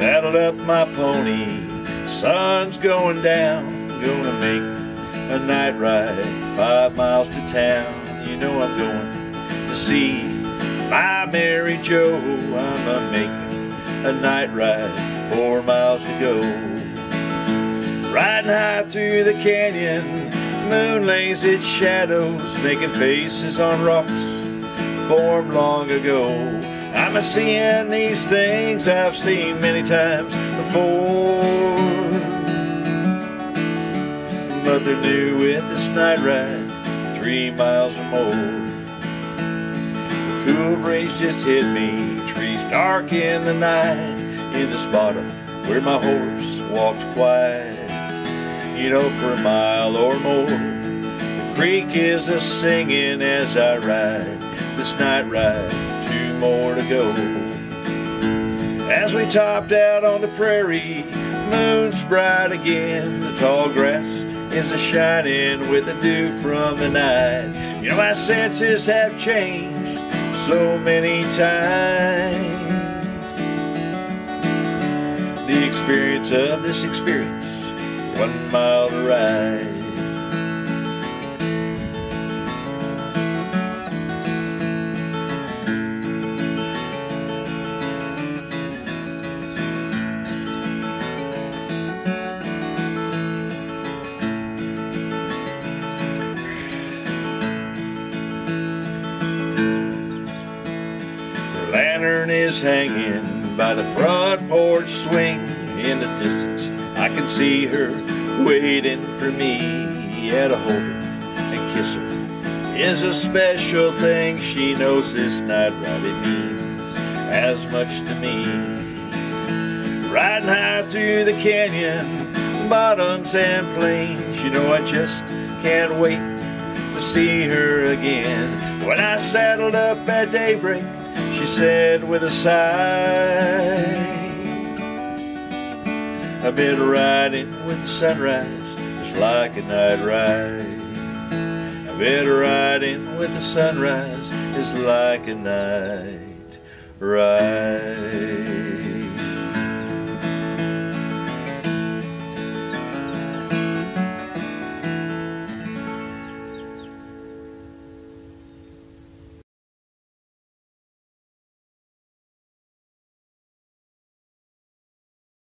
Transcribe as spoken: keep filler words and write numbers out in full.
Saddled up my pony, sun's going down. Gonna make a night ride, five miles to town. You know I'm going to see my Mary Jo. I'm a making a night ride, four miles to go. Riding high through the canyon, moon lays its shadows, making faces on rocks formed long ago. I'm a seeing these things I've seen many times before, but they're new with this night ride, three miles or more. The cool breeze just hit me, trees dark in the night, in the spot where my horse walks quiet. You know, for a mile or more, the creek is a singing as I ride this night ride, two more to go. As we topped out on the prairie, moon's bright again. The tall grass is a shining with the dew from the night. You know, my senses have changed so many times. The experience of this experience, one mile to ride. The lantern is hanging by the front porch swing. In the distance I can see her waiting for me. Yeah, to hold her and kiss her is a special thing. She knows this night ride, it means as much to me. Riding high through the canyon, bottoms and plains, you know I just can't wait to see her again. When I saddled up at daybreak, she said with a sigh, I've been riding with the sunrise, just like a night ride. I've been riding with the sunrise, just like a night ride.